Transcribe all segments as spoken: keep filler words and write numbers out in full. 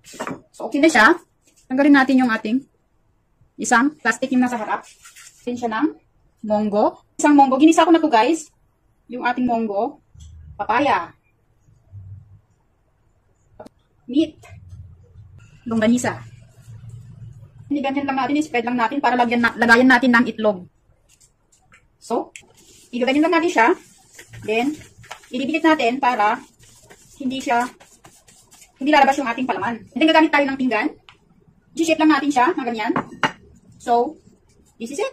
So, okay na siya. Tanggalin natin yung ating isang plastic yung nasa harap. Sin siya ng monggo. Isang monggo. Ginisa ko na to guys. Yung ating monggo. Papaya. Meat. Longganisa. Hindi ganyan lang natin. I-spread lang natin para lagyan na, lagayan natin ng itlog. So, igaganyan lang natin siya. Then, ididikit natin para hindi siya, hindi lalabas yung ating palaman. And then, gagamit tayo ng pinggan. I-shape lang natin siya na ganyan. So, this is it.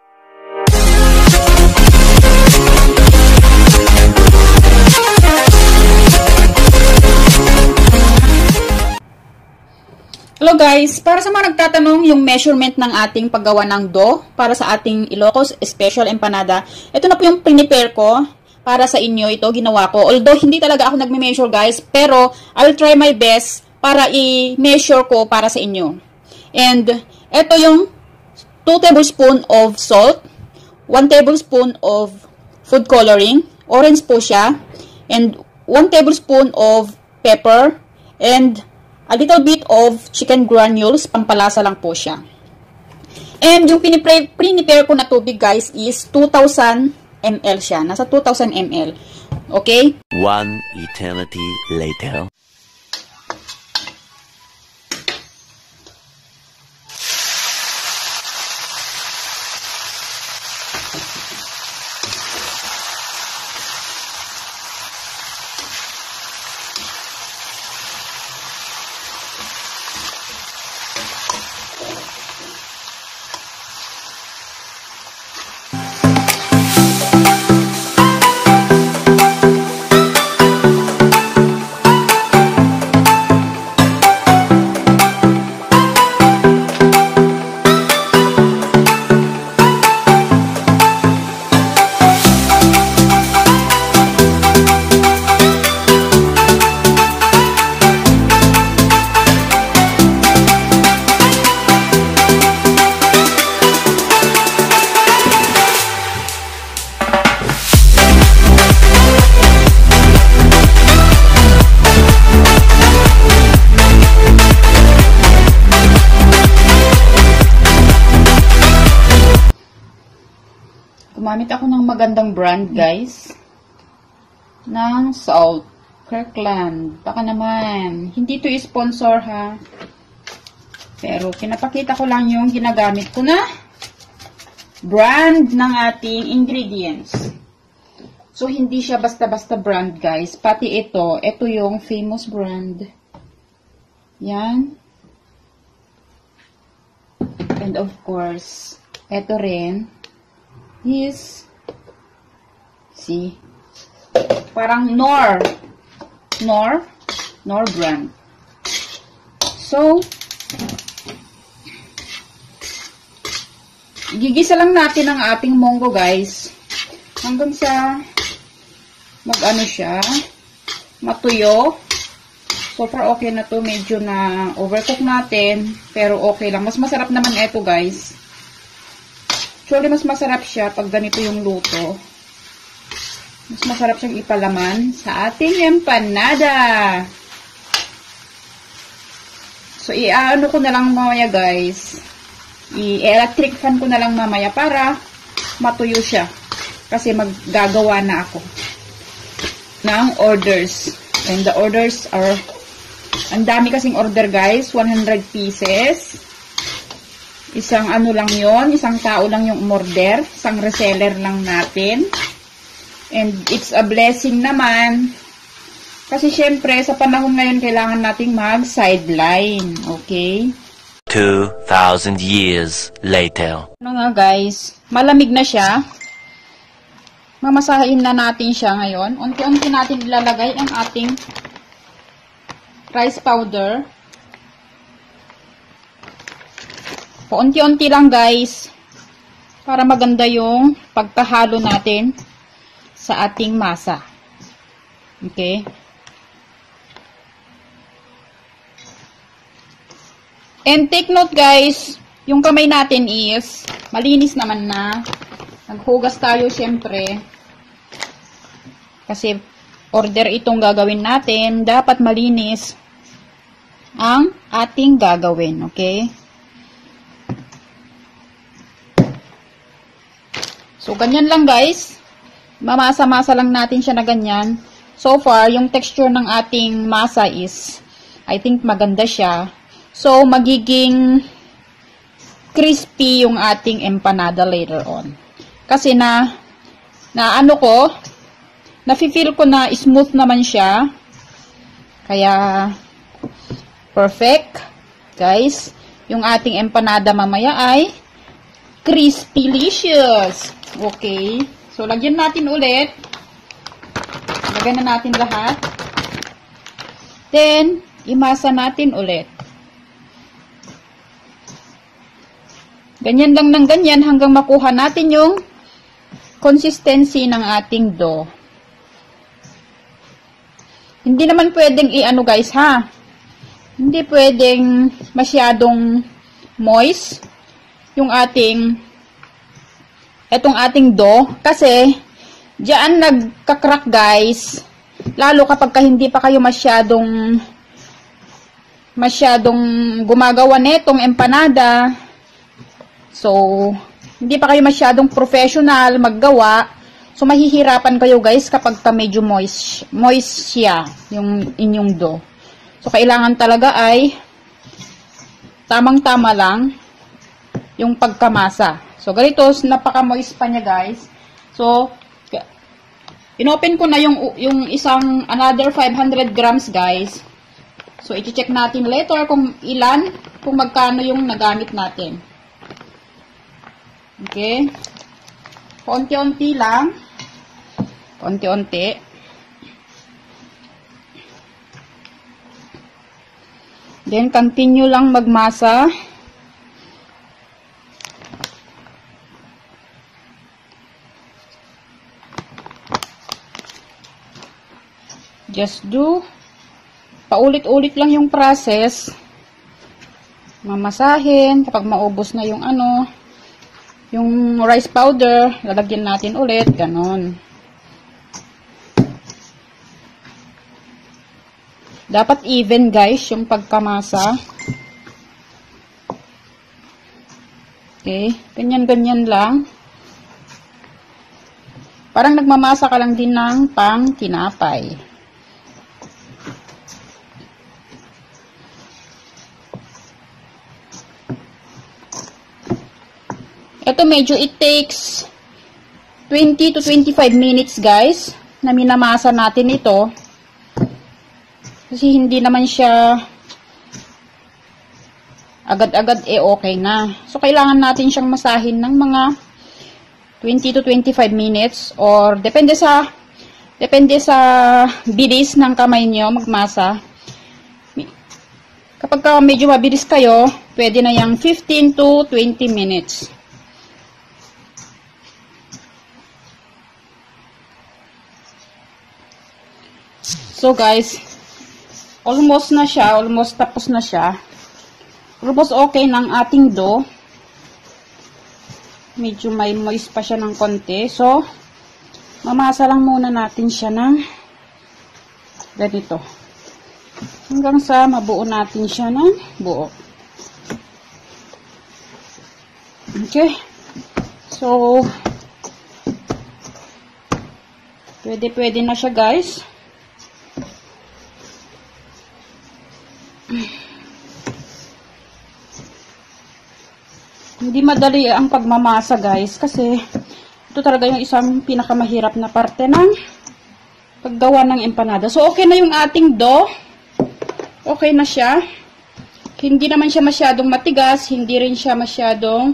Hello guys! Para sa mga nagtatanong yung measurement ng ating paggawa ng dough para sa ating Ilocos Special Empanada, ito na po yung prepare ko para sa inyo. Ito ginawa ko. Although hindi talaga ako nagme-measure guys, pero I'll try my best para i-measure ko para sa inyo. And ito yung two tablespoons of salt, one tablespoon of food coloring, orange po siya, and one tablespoon of pepper, and a little bit of chicken granules, pampalasa lang po siya. And yung pinipre-prepare ko na tubig guys is two thousand milliliters siya. Nasa two thousand milliliters. Okay? One eternity later. Gumamit ako ng magandang brand, guys. Ng salt. Kirkland. Baka naman. Hindi to sponsor, ha. Pero, pinapakita ko lang yung ginagamit ko na brand ng ating ingredients. So, hindi siya basta-basta brand, guys. Pati ito. Ito yung famous brand. Yan. And of course, ito rin is, see, parang Knorr, Knorr, Knorr brand. So, gigisa lang natin ang ating monggo guys, hanggang sa mag-ano siya, matuyo. So far okay na to, medyo na overcook natin, pero okay lang. Mas masarap naman ito guys. Actually, mas masarap siya pag ganito yung luto. Mas masarap siyang ipalaman sa ating empanada. So, i-ano ko na lang mamaya guys. I-electric fan ko na lang mamaya para matuyo siya. Kasi maggagawa na ako ng orders. And the orders are, ang dami kasing order guys. one hundred pieces. Isang ano lang yon, isang tao lang yung umorder, isang reseller lang natin. And it's a blessing naman. Kasi syempre, sa panahon ngayon, kailangan nating mag-sideline. Okay? two thousand years later. Ano nga guys, malamig na siya. Mamasahin na natin siya ngayon. Unti-unti natin ilalagay ang ating rice powder. Paunti-unti lang guys, para maganda yung pagkahalo natin sa ating masa. Okay? And take note guys, yung kamay natin is malinis naman na. Naghugas tayo syempre. Kasi order itong gagawin natin, dapat malinis. ang ating gagawin, okay? So, ganyan lang guys. Mamasa-masa lang natin siya na ganyan. So far, yung texture ng ating masa is, I think maganda siya. So, magiging crispy yung ating empanada later on. Kasi na, na ano ko, nafe-feel ko na smooth naman siya. Kaya, perfect. Guys, yung ating empanada mamaya ay crispy-licious. Okay. So, lagyan natin ulit. Lagyan na natin lahat. Then, imasa natin ulit. Ganyan lang ng ganyan hanggang makuha natin yung consistency ng ating dough. Hindi naman pwedeng i-ano guys ha. Hindi pwedeng masyadong moist yung ating etong ating dough kasi diyan nagka-crack guys. Lalo kapag ka hindi pa kayo masyadong masyadong gumagawa netong empanada. So, hindi pa kayo masyadong professional maggawa. So, mahihirapan kayo guys kapag ka medyo moist, moist siya yung inyong dough. So, kailangan talaga ay tamang-tama lang yung pagkamasa. So, ganito, napaka-moist pa niya guys. So, inopen ko na yung, yung isang another five hundred grams guys. So, i-check natin later kung ilan, kung magkano yung nagamit natin. Okay. Konti-unti lang. Konti-unti. Then, continue lang magmasa. Just do. Paulit-ulit lang yung process. Mamasahin. Kapag maubos na yung ano, yung rice powder, lalagyan natin ulit. Ganon. Dapat even guys yung pagkamasa. Okay. Ganyan-ganyan lang. Parang nagmamasa ka lang din ng pang tinapay. Ito medyo it takes twenty to twenty-five minutes guys na minamasa natin ito. Kasi hindi naman siya agad-agad eh okay na. So kailangan natin siyang masahin ng mga twenty to twenty-five minutes or depende sa depende sa bilis ng kamay niyo magmasa. Kapag ka medyo mabilis kayo, pwede na yang fifteen to twenty minutes. So guys, almost na siya, almost tapos na siya. Almost okay ng ating dough. Medyo may moist pa siya ng konti. So, mamasa lang muna natin siya ng ganito. Hanggang sa mabuo natin siya ng buo. Okay. So, pwede-pwede na siya guys. Hindi madali ang pagmamasa guys kasi ito talaga yung isang pinakamahirap na parte ng paggawa ng empanada. So okay na yung ating dough. Okay na siya. Hindi naman siya masyadong matigas, hindi rin siya masyadong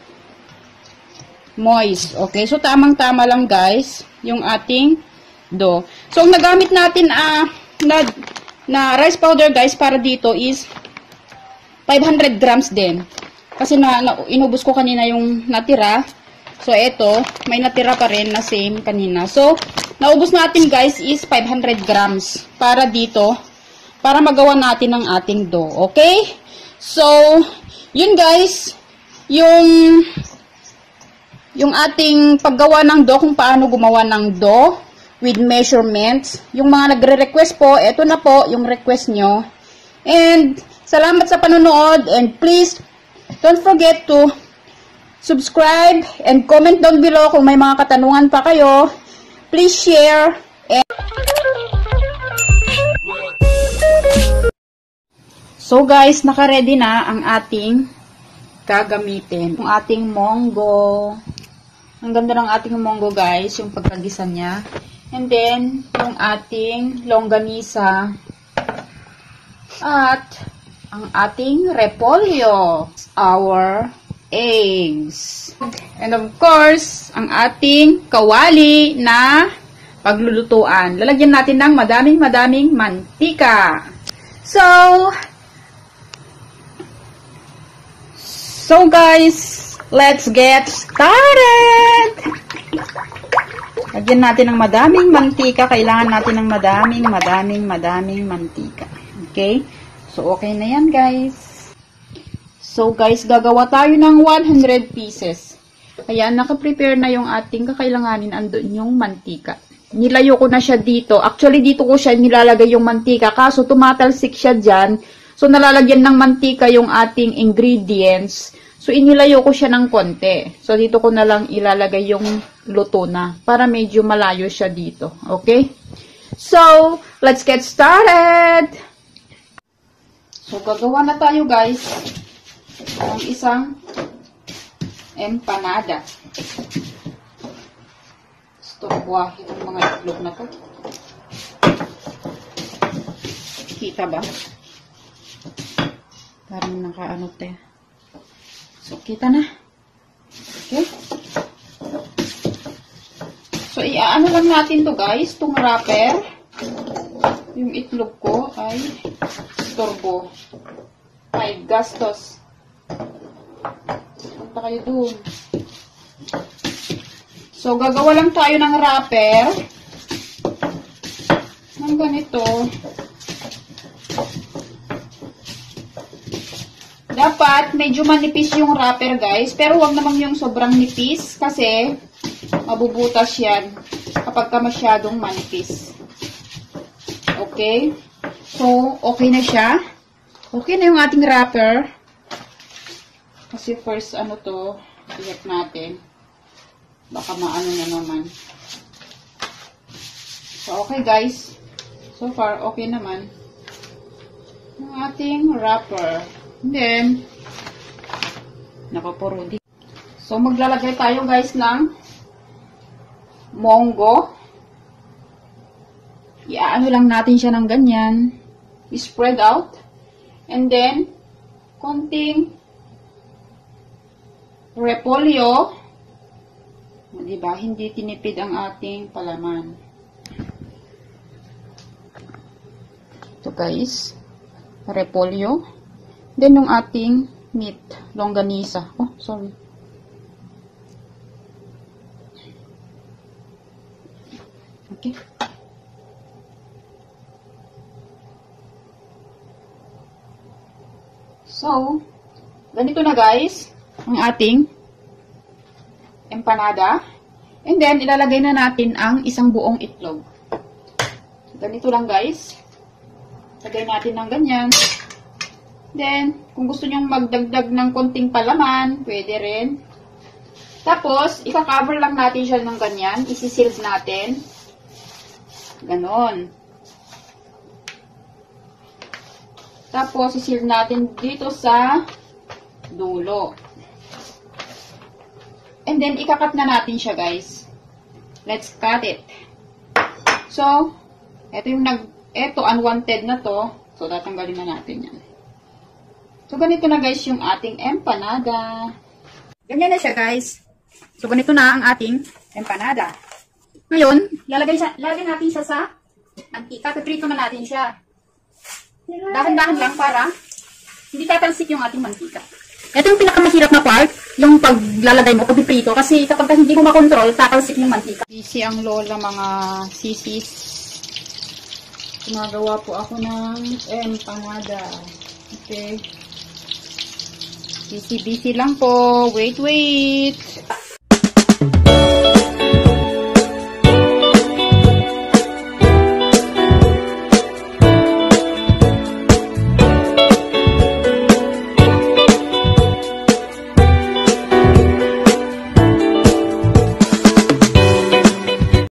moist. Okay, so tamang-tama lang guys yung ating dough. So ang nagamit natin ah uh, na na rice powder guys para dito is five hundred grams din. Kasi na, na inubos ko kanina yung natira. So ito, may natira pa rin na same kanina. So naubos natin guys is five hundred grams para dito para magawa natin ang ating dough. Okay? So yun guys, yung yung ating paggawa ng dough, kung paano gumawa ng dough with measurements. Yung mga nagre-request po, eto na po yung request nyo. And salamat sa panonood, and please don't forget to subscribe and comment down below kung may mga katanungan pa kayo. Please share. And so guys, naka-ready na ang ating gagamitin. Yung ating monggo. Ang ganda ng ating monggo guys, yung pagkagisa niya. And then, yung ating longganisa. At ang ating repolyo. Our eggs. And of course, ang ating kawali na paglulutuan. Lalagyan natin ng madaming-madaming mantika. So, so guys, let's get started! Lagyan natin ng madaming mantika. Kailangan natin ng madaming, madaming, madaming mantika. Okay? So, okay na yan, guys. So, guys, gagawa tayo ng one hundred pieces. Kaya, naka-prepare na yung ating kakailanganin. Andun yung mantika. Nilayo ko na siya dito. Actually, dito ko siya nilalagay yung mantika. Kaso, tumatalsik siya dyan. So, nalalagyan ng mantika yung ating ingredients. So, inilayo ko siya ng konti. So, dito ko na lang ilalagay yung luto na. Para medyo malayo siya dito. Okay? So, let's get started! So, gagawa na tayo guys ng isang empanada. Storbuah itong mga itlog na to. Kita ba? Parang nakaano tayo. So, kita na. Okay? So, iaano lang natin to guys, itong wrapper. Yung itlog ko ay storbo. Five gastos. Punta kayo dun. So, gagawa lang tayo ng wrapper. Ng ganito. Dapat, medyo manipis yung wrapper, guys. Pero huwag naman yung sobrang nipis kasi mabubutas yan kapag ka masyadong manipis. Okay? So, okay na siya. Okay na yung ating wrapper. Kasi first, ano to, iyak natin. Baka maano na naman. So, okay, guys. So far, okay naman. Yung ating wrapper. And then, napapuro din. So, maglalagay tayo guys ng monggo. Iaano lang natin siya ng ganyan. Spread out. And then, konting repolyo. Diba? Hindi tinipid ang ating palaman. Ito guys. Repolyo. Then, yung ating meat, longganisa. Oh, sorry. Okay. So, ganito na guys, ang ating empanada. And then, ilalagay na natin ang isang buong itlog. Ganito lang guys. Lagay natin ng ganyan. Then, kung gusto nyong magdagdag ng konting palaman, pwede rin. Tapos, ika-cover lang natin siya ng ganyan. Isi-sealed natin. Ganon. Tapos, isi-sealed natin dito sa dulo. And then, ika-cut na natin siya, guys. Let's cut it. So, ito yung nag, ito, unwanted na to. So, tatanggalin na natin yan. So, ganito na guys yung ating empanada. Ganyan na siya guys. So, ganito na ang ating empanada. Ngayon, lalagay, siya, lalagay natin siya sa mantika. Piprito na natin siya. Dahan-dahan lang para hindi tatalsik yung ating mantika. Ito yung pinakamahirap na part, yung paglalagay mo, pagpiprito. Kasi kapag hindi mo makontrol, tatalsik yung mantika. Busy ang lola mga sisis. Gumagawa po ako ng empanada. Okay. Busy-busy lang po. Wait, wait.